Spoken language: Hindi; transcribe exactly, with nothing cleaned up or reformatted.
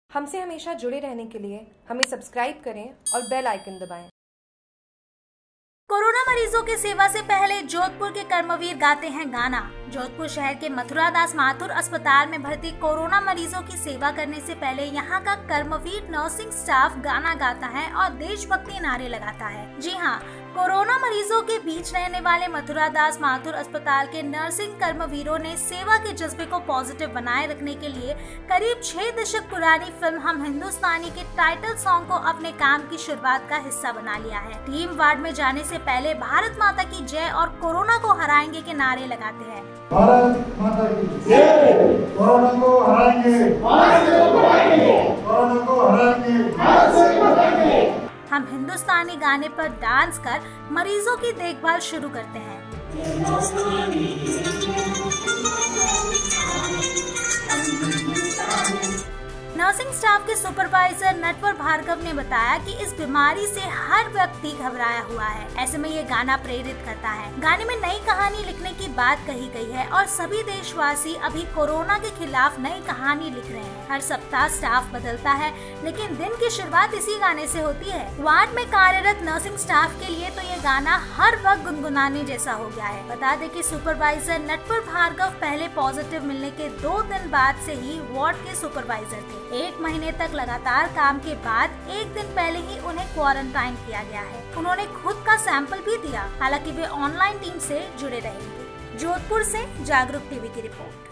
हमसे हमेशा जुड़े रहने के लिए हमें सब्सक्राइब करें और बेल आइकन दबाएं। कोरोना मरीजों की सेवा से पहले जोधपुर के कर्मवीर गाते हैं गाना। जोधपुर शहर के मथुरा दास माथुर अस्पताल में भर्ती कोरोना मरीजों की सेवा करने से पहले यहाँ का कर्मवीर नर्सिंग स्टाफ गाना गाता है और देशभक्ति नारे लगाता है। जी हाँ, कोरोना मरीजों के बीच रहने वाले मथुरा दास माथुर अस्पताल के नर्सिंग कर्मवीरों ने सेवा के जज्बे को पॉजिटिव बनाए रखने के लिए करीब छह दशक पुरानी फिल्म हम हिंदुस्तानी के टाइटल सॉन्ग को अपने काम की शुरुआत का हिस्सा बना लिया है। टीम वार्ड में जाने से पहले भारत माता की जय और कोरोना को हराएंगे के नारे लगाते हैं। भारत माता की जय। कोरोना को हराएंगे, कोरोना को हराएंगे। हम हिंदुस्तानी गाने पर डांस कर मरीजों की देखभाल शुरू करते हैं। नर्सिंग स्टाफ के सुपरवाइजर नटवर भार्गव ने बताया कि इस बीमारी से हर व्यक्ति घबराया हुआ है, ऐसे में ये गाना प्रेरित करता है। गाने में नई कहानी लिखने की बात कही गई है और सभी देशवासी अभी कोरोना के खिलाफ नई कहानी लिख रहे हैं। हर सप्ताह स्टाफ बदलता है, लेकिन दिन की शुरुआत इसी गाने से होती है। वार्ड में कार्यरत नर्सिंग स्टाफ के लिए तो ये गाना हर वक्त गुनगुनाने जैसा हो गया है। बता दें कि सुपरवाइजर नटवर भार्गव पहले पॉजिटिव मिलने के दो दिन बाद से ही वार्ड के सुपरवाइजर थे। एक महीने तक लगातार काम के बाद एक दिन पहले ही उन्हें क्वारंटाइन किया गया है। उन्होंने खुद का सैंपल भी दिया, हालांकि वे ऑनलाइन टीम से जुड़े रहेंगे। जोधपुर से जागरूक टीवी की रिपोर्ट।